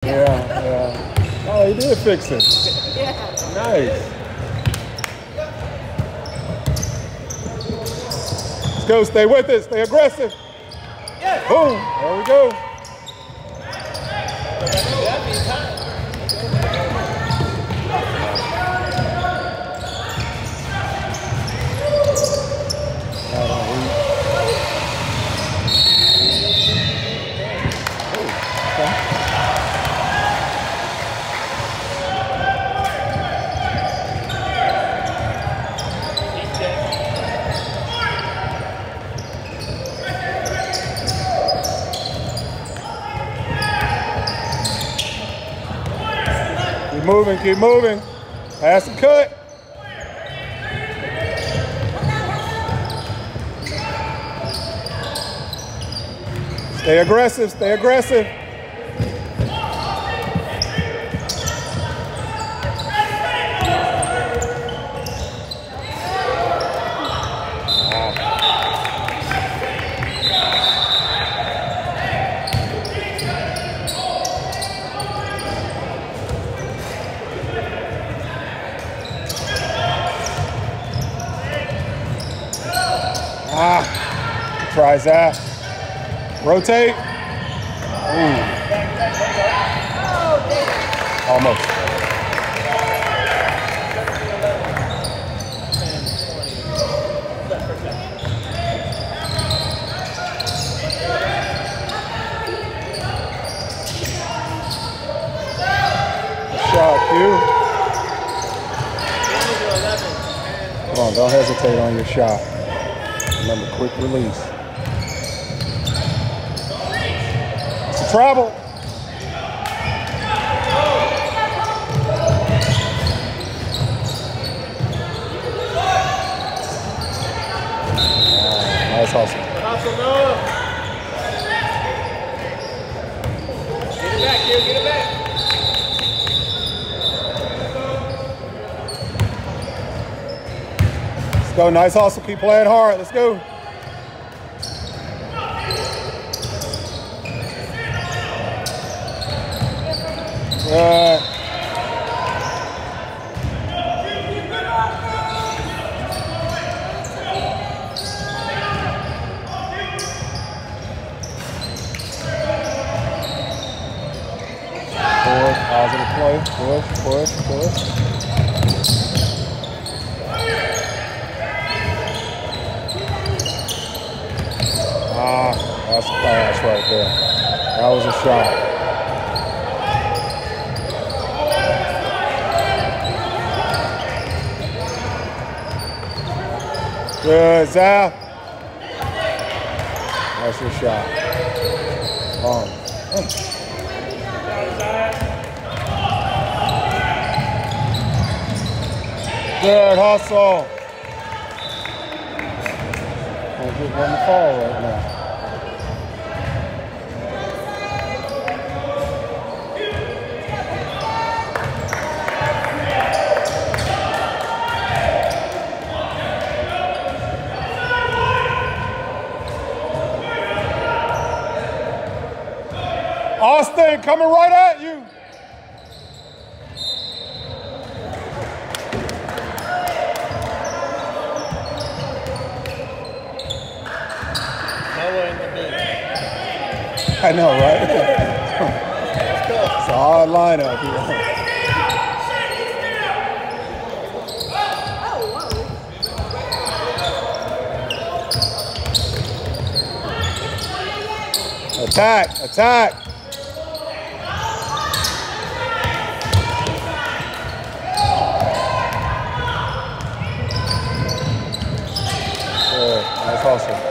Yeah. Oh, he did fix it. Yeah. Nice. Let's go. Stay with it. Stay aggressive. Yes. Boom. There we go. Keep moving. Pass and cut. Stay aggressive, stay aggressive. Tries that. Rotate. Ooh. Almost. Shot, Q. Come on, don't hesitate on your shot. Remember, quick release. It's a travel. Nice hustle. Hustle, Noah. Get it back, Q. Get it back. Let's go. Nice hustle. Keep playing hard. Let's go. Good. Forward, positive play. Push, push, push. That's a pass right there. That was a shot. Good, Zap. That's your shot. Good hustle. Can't get one to fall right now. Austin coming right at you. I know, right? It's a hard lineup here. Attack, attack. Good, nice hustle.